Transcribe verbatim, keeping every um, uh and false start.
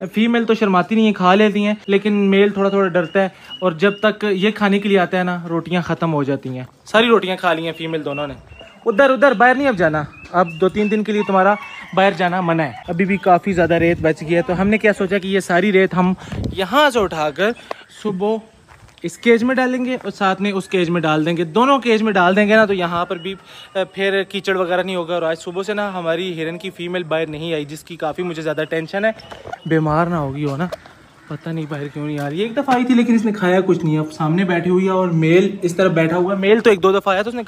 Female तो शर्माती नहीं है, खा लेती हैं, लेकिन मेल थोड़ा थोड़ा डरता है। और जब तक ये खाने के लिए आता है ना, रोटियां ख़त्म हो जाती हैं। सारी रोटियां खा ली हैं फीमेल दोनों ने। उधर उधर बाहर नहीं अब जाना, अब दो तीन दिन के लिए तुम्हारा बाहर जाना मना है। अभी भी काफ़ी ज़्यादा रेत बच गई है, तो हमने क्या सोचा कि ये सारी रेत हम यहाँ से उठाकर सुबह इस केज में डालेंगे और साथ में उस केज में डाल देंगे। दोनों केज में डाल देंगे ना, तो यहाँ पर भी फिर कीचड़ वगैरह नहीं होगा। और आज सुबह से ना हमारी हिरन की फ़ीमेल बाहर नहीं आई, जिसकी काफ़ी मुझे ज़्यादा टेंशन है, बीमार ना होगी हो ना, पता नहीं बाहर क्यों नहीं आ रही। एक दफ़ा आई थी लेकिन इसने खाया कुछ नहीं। अब सामने बैठी हुई है और मेल इस तरफ बैठा हुआ है। मेल तो एक दो दफ़ा आया तो उसने